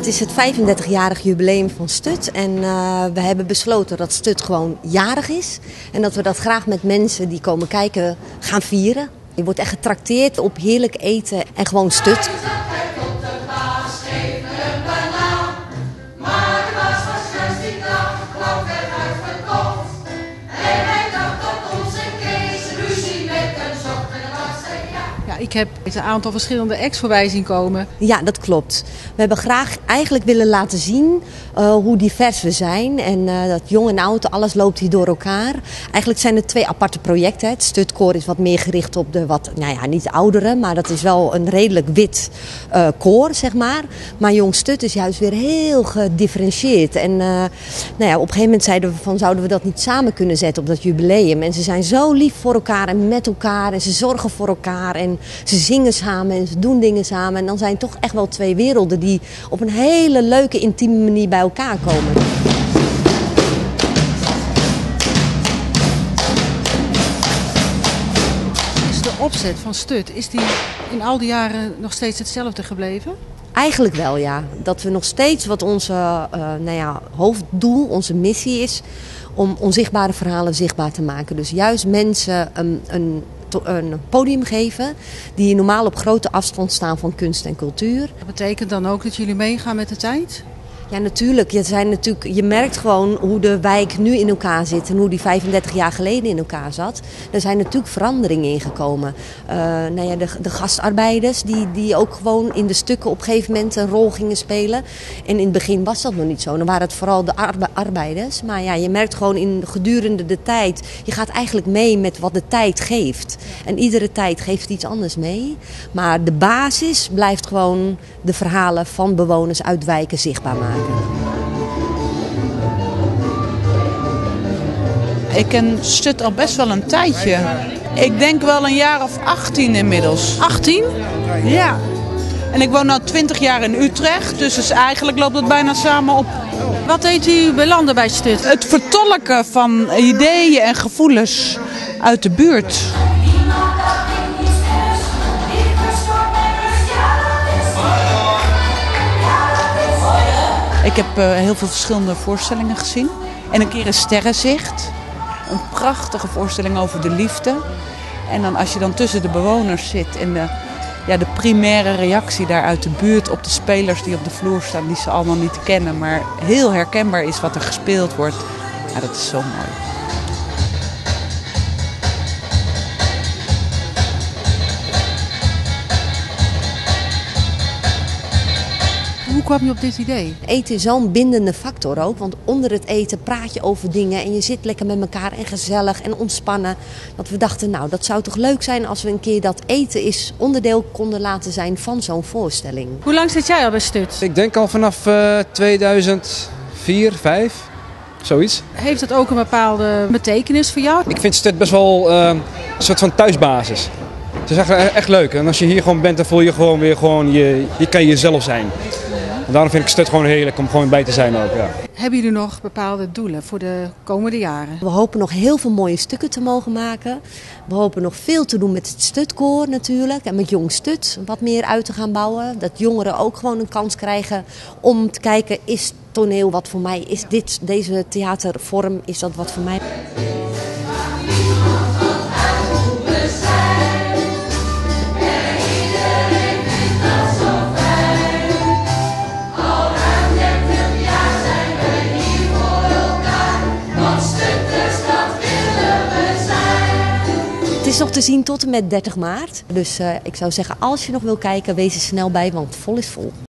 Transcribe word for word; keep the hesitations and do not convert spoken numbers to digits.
Het is het vijfendertigjarig jubileum van Stut en uh, we hebben besloten dat Stut gewoon jarig is. En dat we dat graag met mensen die komen kijken gaan vieren. Je wordt echt getrakteerd op heerlijk eten en gewoon Stut. Ik heb een aantal verschillende acts voorbij zien komen. Ja, dat klopt. We hebben graag eigenlijk willen laten zien uh, hoe divers we zijn. En uh, dat jong en oud, alles loopt hier door elkaar. Eigenlijk zijn het twee aparte projecten. Het Stutkoor is wat meer gericht op de wat, nou ja, niet ouderen. Maar dat is wel een redelijk wit uh, koor, zeg maar. Maar Jong Stut is juist weer heel gedifferentieerd. En uh, nou ja, op een gegeven moment zeiden we van, zouden we dat niet samen kunnen zetten op dat jubileum. En ze zijn zo lief voor elkaar en met elkaar. En ze zorgen voor elkaar. En ze zingen samen en ze doen dingen samen. En dan zijn toch echt wel twee werelden die op een hele leuke, intieme manier bij elkaar komen. Is de opzet van Stut, is die in al die jaren nog steeds hetzelfde gebleven? Eigenlijk wel, ja. Dat we nog steeds wat onze uh, nou ja, hoofddoel, onze missie is, om onzichtbare verhalen zichtbaar te maken. Dus juist mensen een, een een podium geven die normaal op grote afstand staan van kunst en cultuur. Dat betekent dan ook dat jullie meegaan met de tijd? Ja, natuurlijk. Je, zijn natuurlijk. je merkt gewoon hoe de wijk nu in elkaar zit en hoe die vijfendertig jaar geleden in elkaar zat. Er zijn natuurlijk veranderingen ingekomen. Uh, nou ja, de, de gastarbeiders die, die ook gewoon in de stukken op een gegeven moment een rol gingen spelen. En in het begin was dat nog niet zo. Dan waren het vooral de arbe- arbeiders. Maar ja, je merkt gewoon in gedurende de tijd, je gaat eigenlijk mee met wat de tijd geeft. En iedere tijd geeft iets anders mee. Maar de basis blijft gewoon de verhalen van bewoners uit wijken zichtbaar maken. Ik ken Stut al best wel een tijdje. Ik denk wel een jaar of achttien inmiddels. achttien? Ja. En ik woon nu twintig jaar in Utrecht, dus, dus eigenlijk loopt het bijna samen op. Wat deed u belanden bij Stut? Het vertolken van ideeën en gevoelens uit de buurt. Ik heb uh, heel veel verschillende voorstellingen gezien. En een keer een Sterrenzicht. Een prachtige voorstelling over de liefde. En dan als je dan tussen de bewoners zit en de, ja, de primaire reactie daar uit de buurt op de spelers die op de vloer staan, die ze allemaal niet kennen, maar heel herkenbaar is wat er gespeeld wordt. Ja, dat is zo mooi. Hoe kwam je op dit idee? Eten is zo'n bindende factor ook, want onder het eten praat je over dingen en je zit lekker met elkaar en gezellig en ontspannen. Dat we dachten, nou, dat zou toch leuk zijn als we een keer dat eten is onderdeel konden laten zijn van zo'n voorstelling. Hoe lang zit jij al bij Stut? Ik denk al vanaf uh, tweeduizend vier, vijf, zoiets. Heeft het ook een bepaalde betekenis voor jou? Ik vind Stut best wel uh, een soort van thuisbasis. Het is echt, echt leuk en als je hier gewoon bent, dan voel je gewoon weer gewoon, je, je kan jezelf zijn. En daarom vind ik Stut gewoon heerlijk om gewoon bij te zijn ook. Ja. Hebben jullie nog bepaalde doelen voor de komende jaren? We hopen nog heel veel mooie stukken te mogen maken. We hopen nog veel te doen met het Stutkoor natuurlijk. En met Jong Stut wat meer uit te gaan bouwen. Dat jongeren ook gewoon een kans krijgen om te kijken, is toneel wat voor mij? Is dit, deze theatervorm, is dat wat voor mij? Het is nog te zien tot en met dertig maart. Dus uh, ik zou zeggen, als je nog wil kijken, wees er snel bij, want vol is vol.